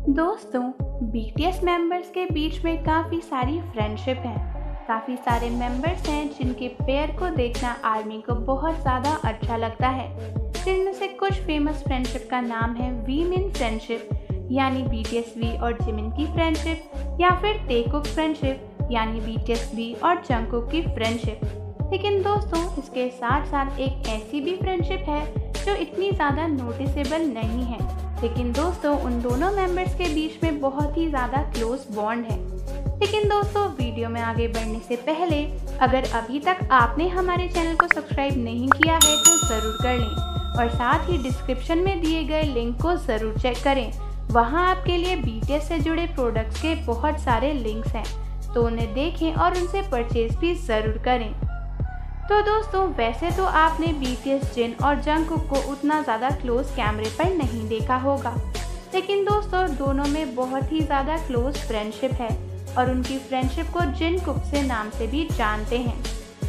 दोस्तों, BTS members के बीच में काफ़ी सारी फ्रेंडशिप है। काफ़ी सारे मेंबर्स हैं जिनके पेयर को देखना आर्मी को बहुत ज़्यादा अच्छा लगता है। जिनमें से कुछ फेमस फ्रेंडशिप का नाम है वी मिन फ्रेंडशिप यानी बीटीएस वी और जिमिन की फ्रेंडशिप, या फिर टेकुक फ्रेंडशिप यानी बीटीएस वी और जंगकुक की फ्रेंडशिप। लेकिन दोस्तों, इसके साथ साथ एक ऐसी भी फ्रेंडशिप है जो इतनी ज़्यादा नोटिसेबल नहीं है, लेकिन दोस्तों उन दोनों मेंबर्स के बीच में बहुत ही ज़्यादा क्लोज बॉन्ड है। लेकिन दोस्तों, वीडियो में आगे बढ़ने से पहले अगर अभी तक आपने हमारे चैनल को सब्सक्राइब नहीं किया है तो ज़रूर कर लें और साथ ही डिस्क्रिप्शन में दिए गए लिंक को ज़रूर चेक करें। वहाँ आपके लिए बीटीएस से जुड़े प्रोडक्ट्स के बहुत सारे लिंक्स हैं, तो उन्हें देखें और उनसे परचेज भी ज़रूर करें। तो दोस्तों, वैसे तो आपने बीटीएस जिन और जंगकुक को उतना ज़्यादा क्लोज कैमरे पर नहीं देखा होगा, लेकिन दोस्तों दोनों में बहुत ही ज़्यादा क्लोज फ्रेंडशिप है और उनकी फ्रेंडशिप को जिनकुक से नाम से भी जानते हैं।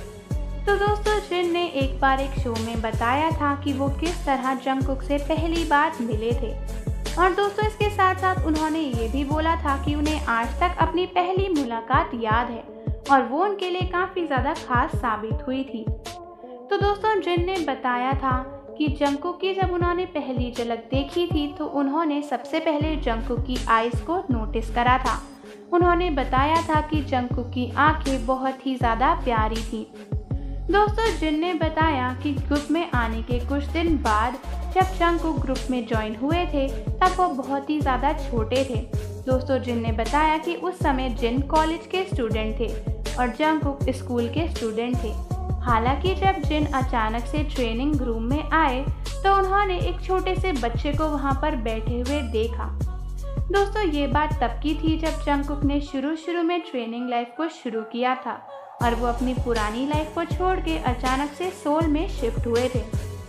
तो दोस्तों, जिन ने एक बार एक शो में बताया था कि वो किस तरह जंगकुक से पहली बार मिले थे, और दोस्तों इसके साथ साथ उन्होंने ये भी बोला था कि उन्हें आज तक अपनी पहली मुलाकात याद है और वो उनके लिए काफ़ी ज़्यादा खास साबित हुई थी। तो दोस्तों, जिन ने बताया था कि जंगकुक की जब उन्होंने पहली झलक देखी थी तो उन्होंने सबसे पहले जंगकुक की आइज़ को नोटिस करा था। उन्होंने बताया था कि जंगकुक की आंखें बहुत ही ज़्यादा प्यारी थी। दोस्तों, जिन ने बताया कि ग्रुप में आने के कुछ दिन बाद जब जंगकुक ग्रुप में ज्वाइन हुए थे तब वो बहुत ही ज़्यादा छोटे थे। दोस्तों, जिन ने बताया कि उस समय जिन कॉलेज के स्टूडेंट थे और जंगकुक स्कूल के स्टूडेंट थे। हालांकि जब जिन अचानक से ट्रेनिंग रूम में आए तो उन्होंने एक छोटे से बच्चे को वहां पर बैठे हुए देखा। दोस्तों, ये बात तब की थी जब जंगकुक ने शुरू में ट्रेनिंग लाइफ को शुरू किया था और वो अपनी पुरानी लाइफ को छोड़ के अचानक से सोल में शिफ्ट हुए थे।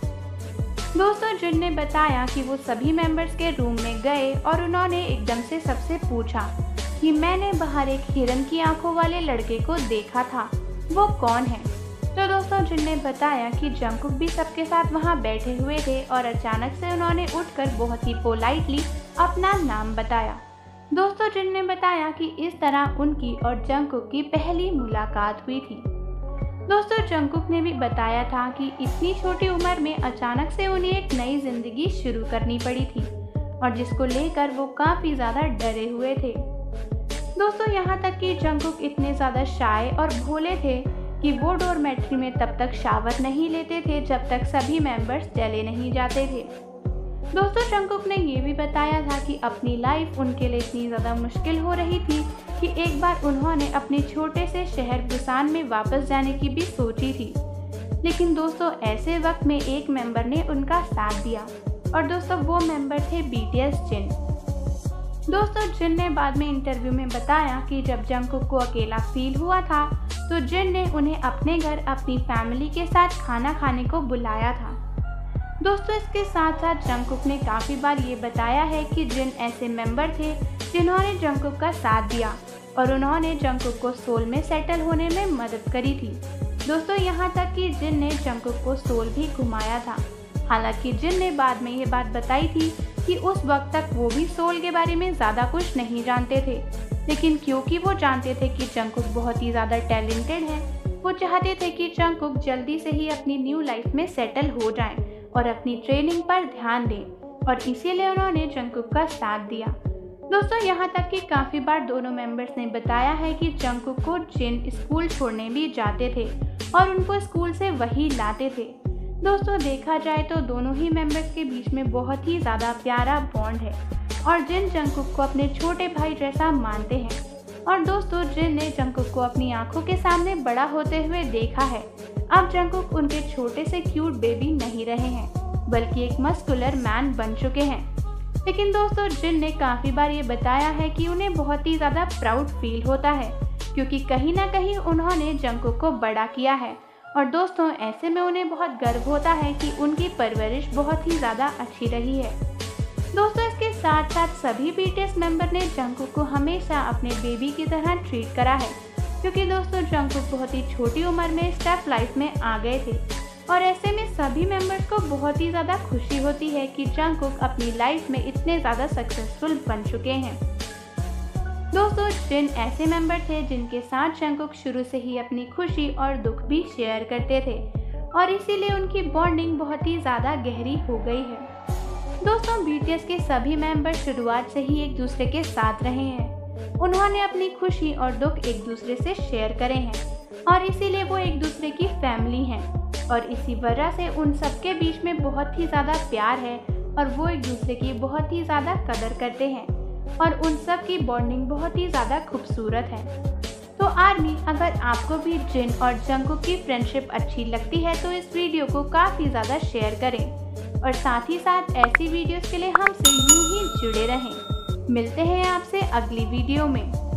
दोस्तों, जिन ने बताया कि वो सभी मेंबर्स के रूम में गए और उन्होंने एकदम से सबसे पूछा कि मैंने बाहर एक हिरन की आंखों वाले लड़के को देखा था, वो कौन है। तो दोस्तों, जिन ने बताया कि जंगकुक भी सबके साथ वहां बैठे हुए थे और अचानक से उन्होंने उठकर बहुत ही पोलाइटली अपना नाम बताया। दोस्तों, जिन ने बताया कि इस तरह उनकी और जंगकुक की पहली मुलाकात हुई थी। दोस्तों, जंगकुक ने भी बताया था कि इतनी छोटी उम्र में अचानक से उन्हें एक नई जिंदगी शुरू करनी पड़ी थी और जिसको लेकर वो काफ़ी ज़्यादा डरे हुए थे। दोस्तों, यहाँ तक कि जंगकुक इतने ज़्यादा शाय और भोले थे कि वो डॉर्मेट्री में तब तक शावर नहीं लेते थे जब तक सभी मेंबर्स चले नहीं जाते थे। दोस्तों, जंगकुक ने ये भी बताया था कि अपनी लाइफ उनके लिए इतनी ज़्यादा मुश्किल हो रही थी कि एक बार उन्होंने अपने छोटे से शहर बुसान में वापस जाने की भी सोची थी, लेकिन दोस्तों ऐसे वक्त में एक मेंबर ने उनका साथ दिया और दोस्तों वो मेंबर थे बीटीएस जिन। दोस्तों, जिन ने बाद में इंटरव्यू में बताया कि जब जंगकुक को अकेला फील हुआ था तो जिन ने उन्हें अपने घर अपनी फैमिली के साथ खाना खाने को बुलाया था। दोस्तों, इसके साथ साथ जंगकुक ने काफ़ी बार ये बताया है कि जिन ऐसे मेंबर थे जिन्होंने जंगकुक का साथ दिया और उन्होंने जंगकुक को सोल में सेटल होने में मदद करी थी। दोस्तों, यहाँ तक कि जिन ने जंगकुक को सोल भी घुमाया था। हालांकि जिन ने बाद में ये बात बताई थी कि उस वक्त तक वो भी सोल के बारे में ज़्यादा कुछ नहीं जानते थे, लेकिन क्योंकि वो जानते थे कि जंगकुक बहुत ही ज़्यादा टैलेंटेड है, वो चाहते थे कि जंगकुक जल्दी से ही अपनी न्यू लाइफ में सेटल हो जाएं और अपनी ट्रेनिंग पर ध्यान दें, और इसीलिए उन्होंने जंगकुक का साथ दिया। दोस्तों, यहाँ तक कि काफ़ी बार दोनों मेंबर्स ने बताया है कि जंगकुक को जिन स्कूल छोड़ने भी जाते थे और उनको स्कूल से वही लाते थे। दोस्तों, देखा जाए तो दोनों ही मेंबर्स के बीच में बहुत ही ज़्यादा प्यारा बॉन्ड है और जिन जंगकुक को अपने छोटे भाई जैसा मानते हैं। और दोस्तों, जिन ने जंगकुक को अपनी आंखों के सामने बड़ा होते हुए देखा है। अब जंगकुक उनके छोटे से क्यूट बेबी नहीं रहे हैं, बल्कि एक मस्कुलर मैन बन चुके हैं। लेकिन दोस्तों, जिन ने काफ़ी बार ये बताया है कि उन्हें बहुत ही ज़्यादा प्राउड फील होता है क्योंकि कहीं ना कहीं उन्होंने जंगकुक को बड़ा किया है, और दोस्तों ऐसे में उन्हें बहुत गर्व होता है कि उनकी परवरिश बहुत ही ज़्यादा अच्छी रही है। दोस्तों, इसके साथ साथ सभी बीटीएस मेंबर ने जंगकुक को हमेशा अपने बेबी की तरह ट्रीट करा है, क्योंकि दोस्तों जंगकुक बहुत ही छोटी उम्र में स्टफ लाइफ में आ गए थे और ऐसे में सभी मेंबर्स को बहुत ही ज़्यादा खुशी होती है कि जंगकुक अपनी लाइफ में इतने ज़्यादा सक्सेसफुल बन चुके हैं। दोस्तों, जिन ऐसे मेंबर थे जिनके साथ जंगकुक शुरू से ही अपनी खुशी और दुख भी शेयर करते थे और इसीलिए उनकी बॉन्डिंग बहुत ही ज़्यादा गहरी हो गई है। दोस्तों, BTS के सभी मेंबर शुरुआत से ही एक दूसरे के साथ रहे हैं। उन्होंने अपनी खुशी और दुख एक दूसरे से शेयर करे हैं और इसीलिए वो एक दूसरे की फैमिली हैं और इसी वजह से उन सबके बीच में बहुत ही ज़्यादा प्यार है और वो एक दूसरे की बहुत ही ज़्यादा कदर करते हैं और उन सब की बॉन्डिंग बहुत ही ज़्यादा खूबसूरत है। तो आर्मी, अगर आपको भी जिन और जंगकुक की फ्रेंडशिप अच्छी लगती है तो इस वीडियो को काफ़ी ज़्यादा शेयर करें और साथ ही साथ ऐसी वीडियोस के लिए हमसे यूं ही जुड़े रहें। मिलते हैं आपसे अगली वीडियो में।